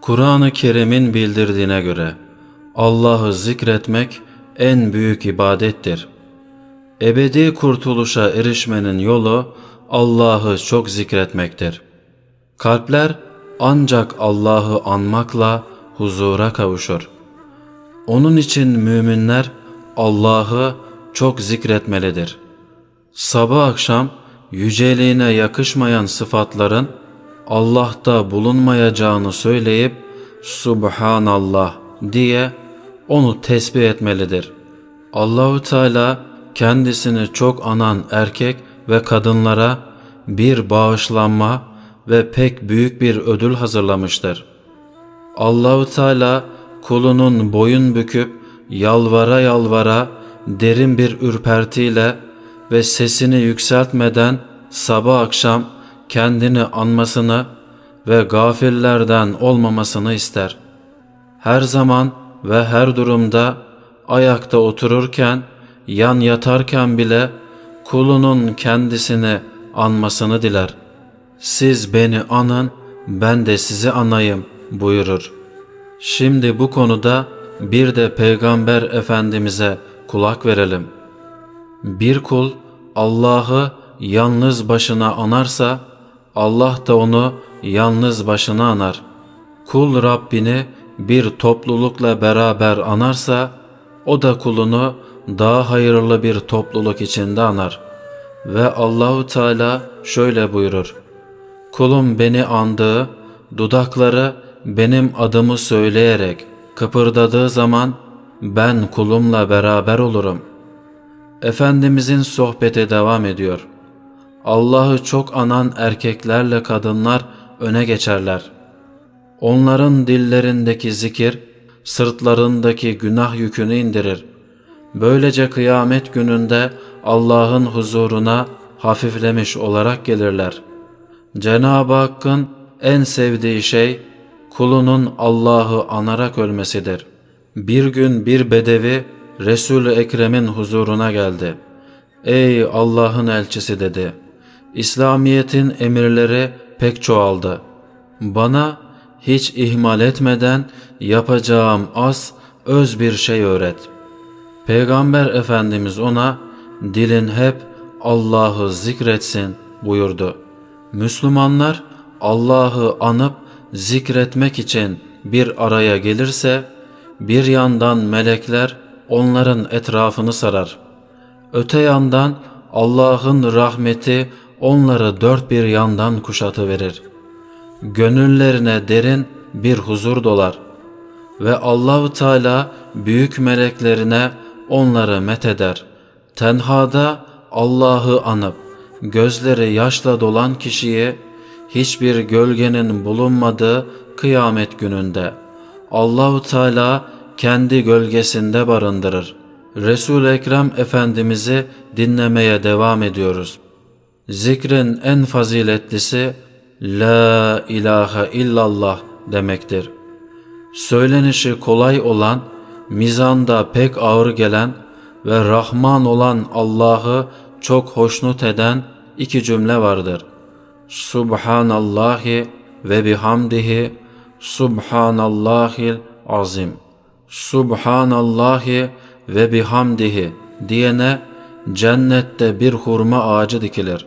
Kur'an-ı Kerim'in bildirdiğine göre Allah'ı zikretmek en büyük ibadettir. Ebedi kurtuluşa erişmenin yolu Allah'ı çok zikretmektir. Kalpler ancak Allah'ı anmakla huzura kavuşur. Onun için müminler Allah'ı çok zikretmelidir. Sabah akşam yüceliğine yakışmayan sıfatların Allah'ta bulunmayacağını söyleyip Subhanallah diye onu tesbih etmelidir. Allahu Teala kendisini çok anan erkek ve kadınlara bir bağışlanma ve pek büyük bir ödül hazırlamıştır. Allahu Teala kulunun boyun büküp yalvara yalvara derin bir ürpertiyle ve sesini yükseltmeden sabah akşam kendini anmasını ve gafillerden olmamasını ister. Her zaman ve her durumda ayakta otururken, yan yatarken bile kulunun kendisini anmasını diler. Siz beni anın, ben de sizi anayım buyurur. Şimdi bu konuda bir de Peygamber Efendimiz'e kulak verelim. Bir kul Allah'ı yalnız başına anarsa, Allah da onu yalnız başına anar. Kul Rabbini bir toplulukla beraber anarsa, o da kulunu daha hayırlı bir topluluk içinde anar. Ve Allahu Teala şöyle buyurur: kulum beni andığı, dudakları benim adımı söyleyerek kıpırdadığı zaman ben kulumla beraber olurum. Efendimizin sohbeti devam ediyor. Allah'ı çok anan erkeklerle kadınlar öne geçerler. Onların dillerindeki zikir, sırtlarındaki günah yükünü indirir. Böylece kıyamet gününde Allah'ın huzuruna hafiflemiş olarak gelirler. Cenab-ı Hakk'ın en sevdiği şey kulunun Allah'ı anarak ölmesidir. Bir gün bir bedevi Resul-i Ekrem'in huzuruna geldi. Ey Allah'ın elçisi dedi. İslamiyet'in emirleri pek çoğaldı. Bana hiç ihmal etmeden yapacağım az, öz bir şey öğret. Peygamber Efendimiz ona dilin hep Allah'ı zikretsin buyurdu. Müslümanlar Allah'ı anıp zikretmek için bir araya gelirse, bir yandan melekler onların etrafını sarar. Öte yandan Allah'ın rahmeti onları dört bir yandan kuşatıverir. Gönüllerine derin bir huzur dolar ve Allah-u Teala büyük meleklerine onları metheder. Tenhada Allah'ı anıp gözleri yaşla dolan kişiyi hiçbir gölgenin bulunmadığı kıyamet gününde Allah-u Teala kendi gölgesinde barındırır. Resul-i Ekrem Efendimiz'i dinlemeye devam ediyoruz. Zikrin en faziletlisi La ilahe illallah demektir. Söylenişi kolay olan, mizanda pek ağır gelen ve Rahman olan Allah'ı çok hoşnut eden iki cümle vardır. Subhanallahi ve bihamdihi, Subhanallahil azim. Subhanallahi ve bihamdihi diyene cennette bir hurma ağacı dikilir.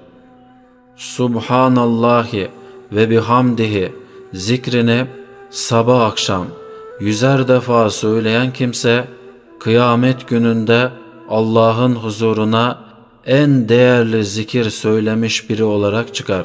Subhanallahi ve bihamdihi zikrini sabah akşam 100'er defa söyleyen kimse kıyamet gününde Allah'ın huzuruna en değerli zikir söylemiş biri olarak çıkar.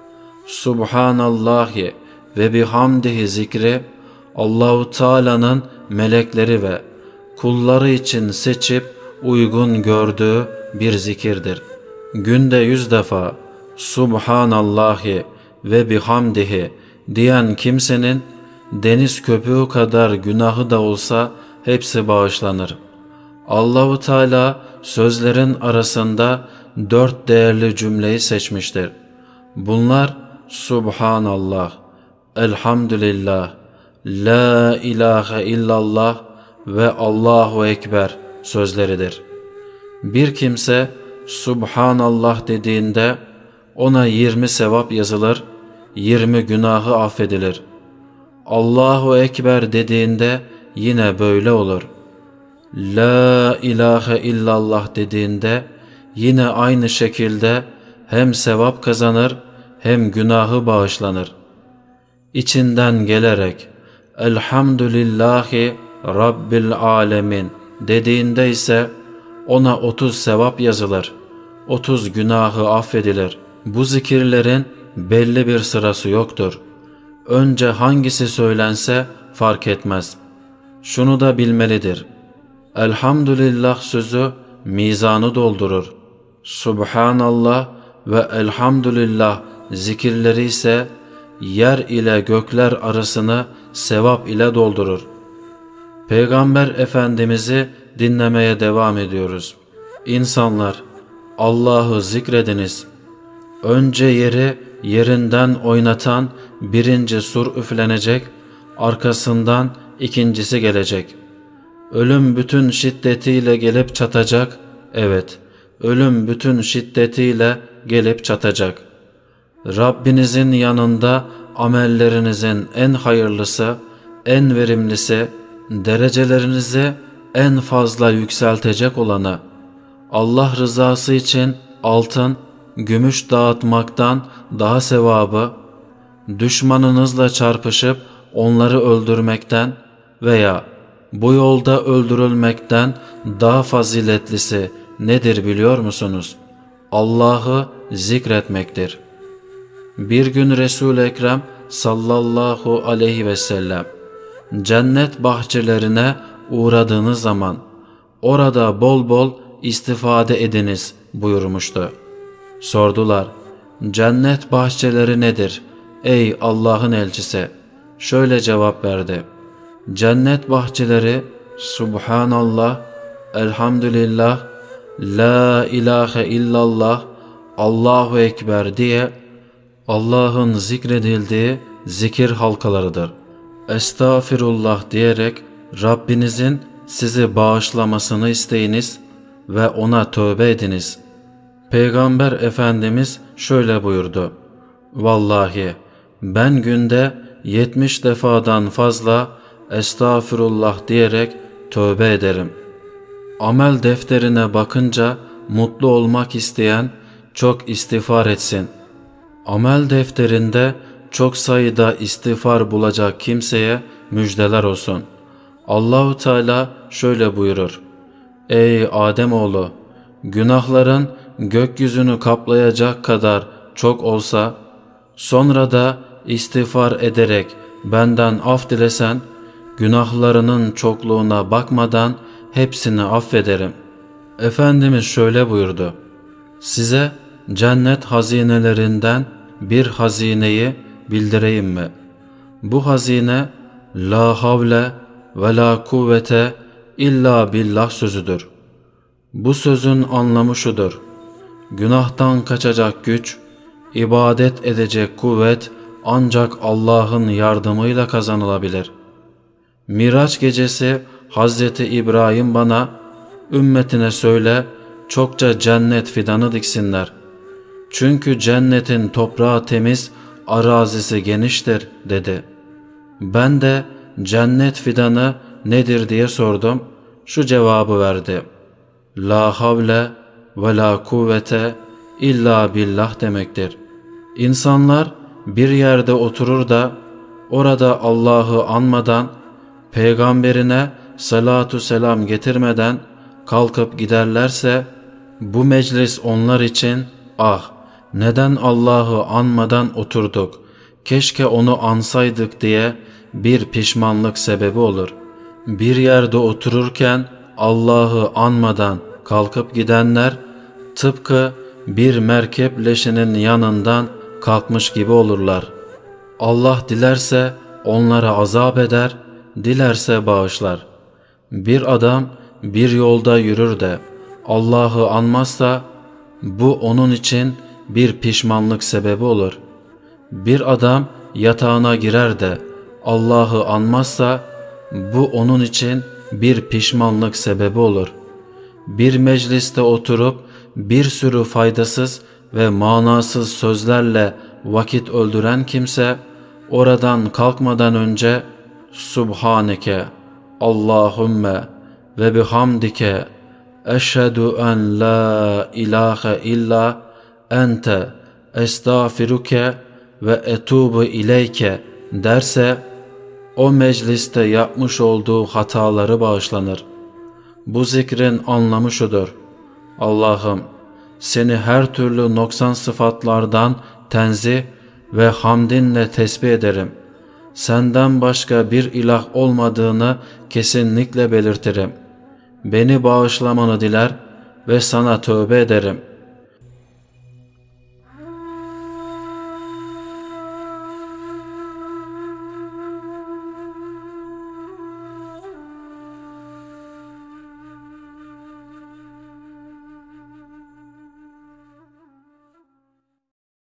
Subhanallahi ve bihamdihi zikri Allahu Teala'nın melekleri ve kulları için seçip uygun gördüğü bir zikirdir. Günde 100 defa Subhanallahi ve bihamdihi diyen kimsenin deniz köpüğü kadar günahı da olsa hepsi bağışlanır. Allahu Teala sözlerin arasında 4 değerli cümleyi seçmiştir. Bunlar Subhanallah, Elhamdülillah, La ilahe illallah ve Allahu Ekber sözleridir. Bir kimse Subhanallah dediğinde ona 20 sevap yazılır, 20 günahı affedilir. Allahu Ekber dediğinde yine böyle olur. La ilahe illallah dediğinde yine aynı şekilde hem sevap kazanır hem günahı bağışlanır. İçinden gelerek Elhamdülillahi Rabbil Alemin dediğinde ise ona 30 sevap yazılır, 30 günahı affedilir. Bu zikirlerin belli bir sırası yoktur. Önce hangisi söylense fark etmez. Şunu da bilmelidir. Elhamdülillah sözü mizanı doldurur. Subhanallah ve elhamdülillah zikirleri ise yer ile gökler arasını sevap ile doldurur. Peygamber Efendimiz'i dinlemeye devam ediyoruz. İnsanlar, Allah'ı zikrediniz. Önce yeri yerinden oynatan birinci sur üflenecek, arkasından ikincisi gelecek. Ölüm bütün şiddetiyle gelip çatacak, evet, ölüm bütün şiddetiyle gelip çatacak. Rabbinizin yanında amellerinizin en hayırlısı, en verimlisi, derecelerinizi en fazla yükseltecek olanı, Allah rızası için altın, gümüş dağıtmaktan daha sevabı, düşmanınızla çarpışıp onları öldürmekten veya bu yolda öldürülmekten daha faziletlisi nedir biliyor musunuz? Allah'ı zikretmektir. Bir gün Resul-i Ekrem sallallahu aleyhi ve sellem cennet bahçelerine uğradığınız zaman orada bol bol istifade ediniz buyurmuştu. Sordular, cennet bahçeleri nedir ey Allah'ın elçisi? Şöyle cevap verdi, cennet bahçeleri Subhanallah, Elhamdülillah, La ilahe illallah, Allahu Ekber diye Allah'ın zikredildiği zikir halkalarıdır. Estağfirullah diyerek Rabbinizin sizi bağışlamasını isteyiniz ve ona tövbe ediniz. Peygamber Efendimiz şöyle buyurdu, vallahi ben günde 70 defadan fazla estağfirullah diyerek tövbe ederim. Amel defterine bakınca mutlu olmak isteyen çok istiğfar etsin. Amel defterinde çok sayıda istiğfar bulacak kimseye müjdeler olsun. Allahu Teala şöyle buyurur, ey Ademoğlu, günahların gökyüzünü kaplayacak kadar çok olsa, sonra da istiğfar ederek benden af dilesen, günahlarının çokluğuna bakmadan hepsini affederim. Efendimiz şöyle buyurdu, size cennet hazinelerinden bir hazineyi bildireyim mi? Bu hazine la havle ve la kuvvete illa billah sözüdür. Bu sözün anlamı şudur, günahtan kaçacak güç, ibadet edecek kuvvet ancak Allah'ın yardımıyla kazanılabilir. Miraç gecesi Hazreti İbrahim bana, ümmetine söyle çokça cennet fidanı diksinler. Çünkü cennetin toprağı temiz, arazisi geniştir dedi. Ben de cennet fidanı nedir diye sordum. Şu cevabı verdi. La havle ve la kuvvete illa billah demektir. İnsanlar bir yerde oturur da orada Allah'ı anmadan, peygamberine salatu selam getirmeden kalkıp giderlerse, bu meclis onlar için ah neden Allah'ı anmadan oturduk, keşke onu ansaydık diye bir pişmanlık sebebi olur. Bir yerde otururken Allah'ı anmadan kalkıp gidenler tıpkı bir merkep leşinin yanından kalkmış gibi olurlar. Allah dilerse onlara azap eder, dilerse bağışlar. Bir adam bir yolda yürür de Allah'ı anmazsa bu onun için bir pişmanlık sebebi olur. Bir adam yatağına girer de Allah'ı anmazsa bu onun için bir pişmanlık sebebi olur. Bir mecliste oturup bir sürü faydasız ve manasız sözlerle vakit öldüren kimse oradan kalkmadan önce Subhaneke Allahümme ve bihamdike eşhedü en la ilahe illa ente estağfiruke ve etubu ileyke derse, o mecliste yapmış olduğu hataları bağışlanır. Bu zikrin anlamı şudur: Allah'ım, seni her türlü noksan sıfatlardan tenzih ve hamdinle tesbih ederim. Senden başka bir ilah olmadığını kesinlikle belirtirim. Beni bağışlamanı diler ve sana tövbe ederim.